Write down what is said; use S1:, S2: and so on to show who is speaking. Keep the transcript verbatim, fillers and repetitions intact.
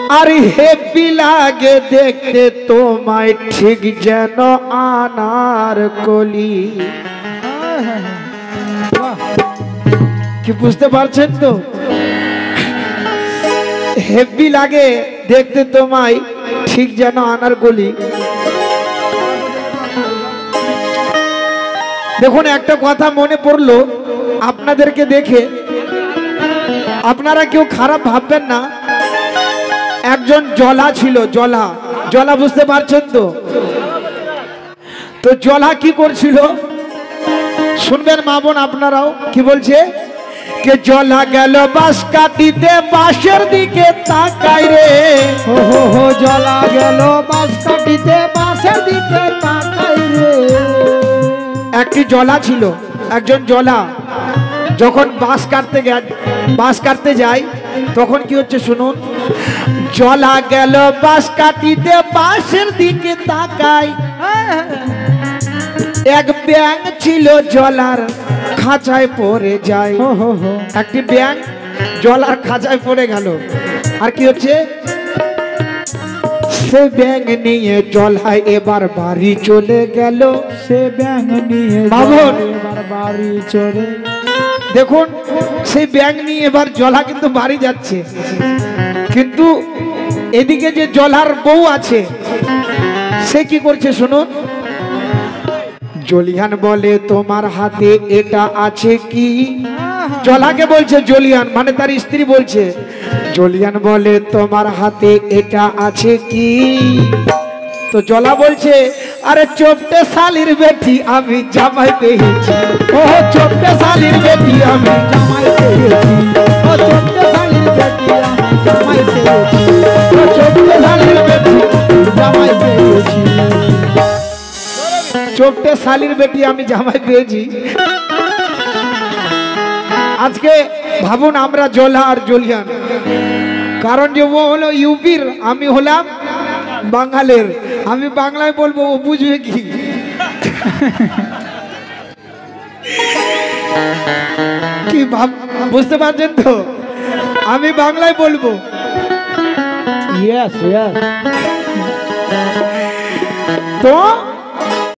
S1: আর happy লাগে দেখতে তোমায় ঠিক যেন আনার কলি। কি বুঝতে পারছেন তো? হেপি লাগে দেখতে তোমায় ঠিক যেন আনার কলি। দেখুন একটা কথা মনে পড়লো আপনাদেরকে দেখে, আপনারা কেউ খারাপ ভাববেন না। একজন জলা ছিল, জলা জলা বুঝতে পারছেন তো? তো জলা কি করছিল শুনবেন মা বোন আপনারাও। কি বলছে? কে জলা গেল বাঁশ কাটিতে বাঁশের দিকে তাকাই রে।
S2: হো হো হো জলা গেল বাঁশ কাটিতে বাঁশের দিকে তাকাই রে।
S1: একটি জলা ছিল, একজন জলা যখন বাঁশ কাটতে গে বাঁশ কাটতে যায় তখন কি হচ্ছে শুনুন। জলা গেল বাঁশ কাটিতে বাঁশের দিকে তাকাই, এক ব্যাঙ ছিল জলার খাঁচায় পড়ে যায়। একটি ব্যাঙ জলার খাঁচায় পড়ে গেল। আর কি হচ্ছে? সে ব্যাঙ নিয়ে জলায় এবার বাড়ি চলে গেল।
S2: সে ব্যাঙ নিয়ে
S1: বাবন
S2: এবার বাড়ি চলে।
S1: দেখুন সেই ব্যাঙ নিয়ে এবার জলা কিন্তু বাড়ি যাচ্ছে, কিন্তু এদিকে যে জলার বউ আছে সে কি করছে শুনুন। জলিয়ান বলে তোমার হাতে এটা আছে কি? জলাকে বলছে জলিয়ান, মানে তার স্ত্রী বলছে। জলিয়ান বলে তোমার হাতে এটা আছে কি? তো জলা বলছে আরে চোপটে শালির বেটি আমি জামাই পেয়েছি। ও চোপটে শালির বেটি আমি
S2: জামাই পেয়েছি। ও চোপটে শালির বেটি আমি জামাই পেয়েছি।
S1: ও চোপটে শালির বেটি
S2: জামাই পেয়েছি।
S1: চোপটে শালির বেটি আমি জামাই পেয়েছি। আজকে ভাবুন আমরা জলা আর জলিয়ান, কারণ যে ও হলো ইউপির, আমি হলাম বাঙালের। আমি বাংলায় বলবো, ও বুঝবে কি? কি ভাব বুঝতে পারছেন তো? আমি বাংলায় বলবো।
S2: Yes yes.
S1: তো